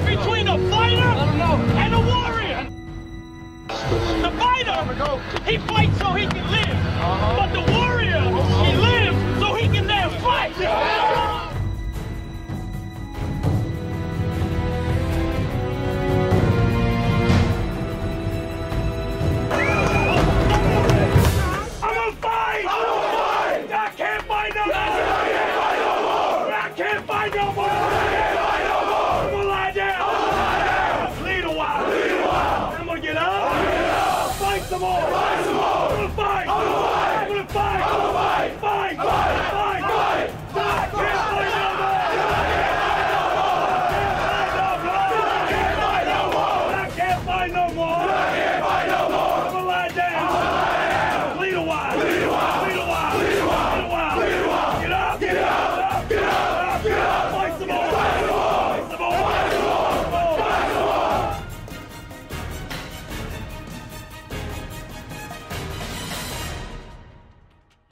between a fighter and a warrior. The fighter, he fights so he can live. But the warrior,